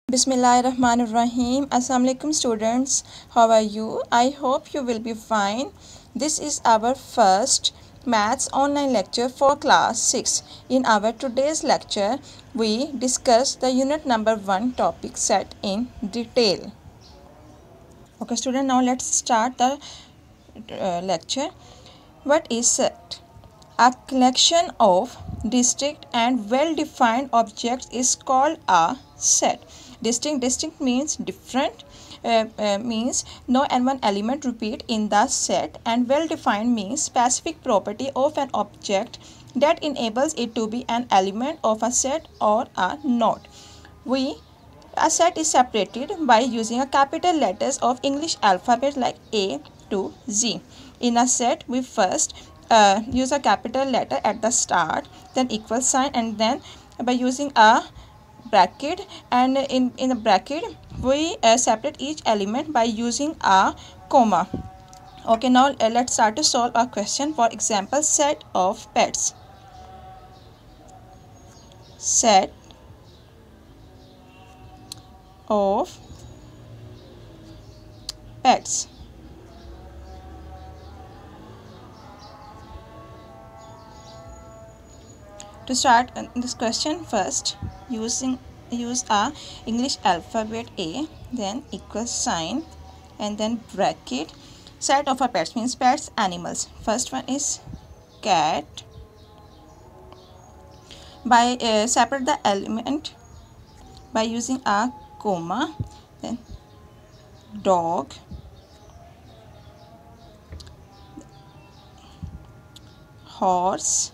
Bismillahirrahmanirrahim. Assalamu alaikum students. How are you? I hope you will be fine. This is our first maths online lecture for class 6. In our today's lecture, we discuss the unit number 1 topic set in detail. Okay student, now let's start the lecture. What is set? A collection of distinct and well-defined objects is called a set. Distinct means different, means no and one element repeat in the set, and well-defined means specific property of an object that enables it to be an element of a set or a not. A set is separated by using a capital letters of English alphabet like A to Z. In a set, we first use a capital letter at the start, then equal sign, and then by using a bracket, and in a bracket we separate each element by using a comma. Okay, now let's start to solve a question. For example, set of pets. Set of pets. To start this question, first use a English alphabet A, then equal sign, and then bracket. Set of a pets means pets, animals. First one is cat. By separate the element by using a comma, then dog, horse.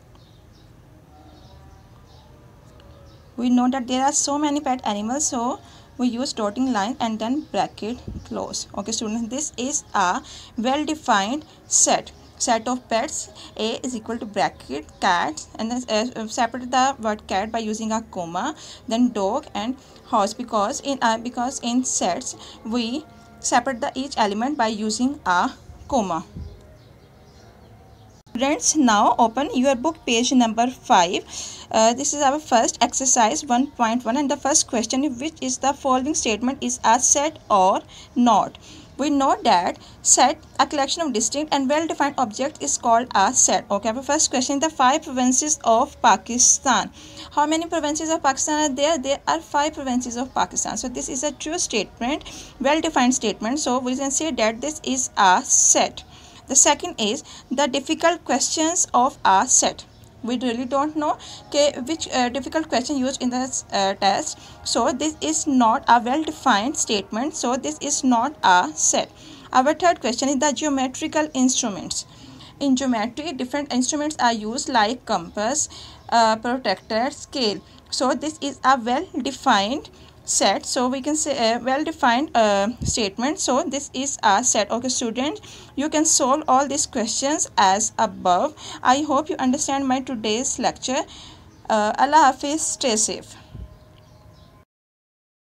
We know that there are so many pet animals, so we use dotting line and then bracket close. Okay students, this is a well-defined set of pets. A is equal to bracket cat, and then separate the word cat by using a comma, then dog and horse, because in sets we separate each element by using a comma. Students, now open your book page number 5. This is our first exercise 1.1, and the first question, which is the following statement is a set or not. We know that set, a collection of distinct and well-defined objects, is called a set. Okay, our first question, the 5 provinces of Pakistan. How many provinces of Pakistan are there? There are 5 provinces of Pakistan. So this is a true statement, well-defined statement. So we can say that this is a set. The second is the difficult questions of a set. We really don't know which difficult question used in this test. So this is not a well-defined statement. So this is not a set. Our third question is the geometrical instruments. In geometry, different instruments are used like compass, protractor, scale. So this is a well-defined set. So we can say a well-defined statement. So this is a set. Okay students, you can solve all these questions as above. I hope you understand my today's lecture. Allah Hafiz, stay safe.